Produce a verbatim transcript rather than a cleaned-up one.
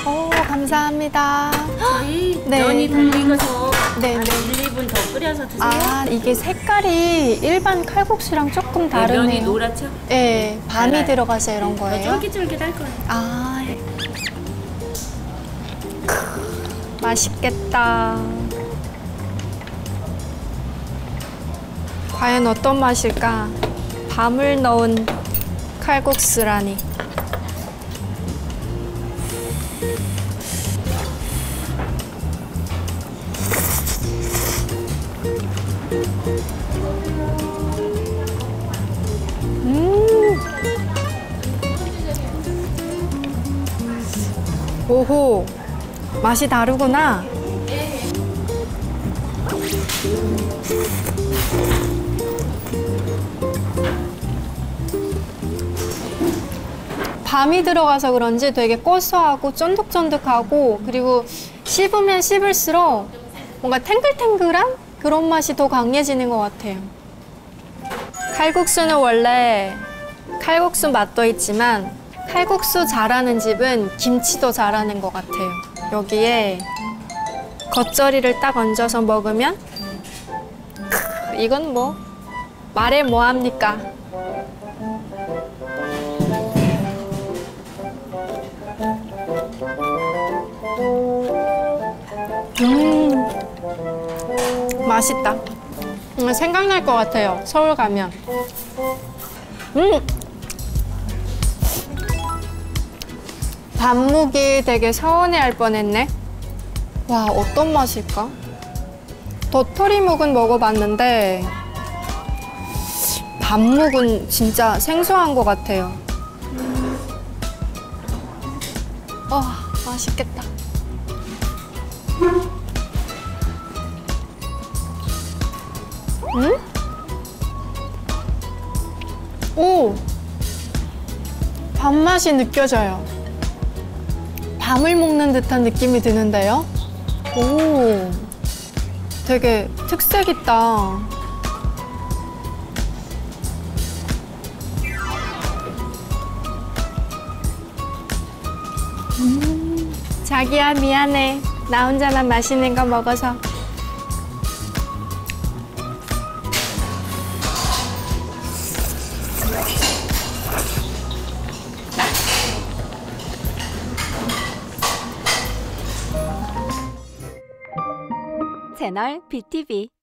오, 감사합니다. 저희 네. 면이 덜 익어서 네, 한 네. 일, 이 분 더 끓여서 드세요. 아, 이게 색깔이 일반 칼국수랑 조금 네, 다르네요. 면이 노랗죠? 네, 밤이 달라요. 들어가서 이런 더 거예요? 쫄깃쫄깃할 거예요. 아, 네. 맛있겠다. 과연 어떤 맛일까? 밤을 넣은 칼국수라니. 음. 오호, 맛이 다르구나. 밤이 들어가서 그런지 되게 고소하고 쫀득쫀득하고, 그리고 씹으면 씹을수록 뭔가 탱글탱글한 그런 맛이 더 강해지는 것 같아요. 칼국수는 원래 칼국수 맛도 있지만 칼국수 잘하는 집은 김치도 잘하는 것 같아요. 여기에 겉절이를 딱 얹어서 먹으면 크, 이건 뭐 말해 뭐합니까? 음, 맛있다. 음, 생각날 것 같아요. 서울 가면. 음, 밥묵이 되게 서운해할 뻔했네. 와, 어떤 맛일까? 도토리묵은 먹어봤는데 밥묵은 진짜 생소한 것 같아요. 어, 맛있겠다. 음? 오! 밥맛이 느껴져요. 밤을 먹는 듯한 느낌이 드는데요? 오! 되게 특색 있다. 음, 자기야, 미안해. 나 혼자만 맛있는 거 먹어서. 채널 비티비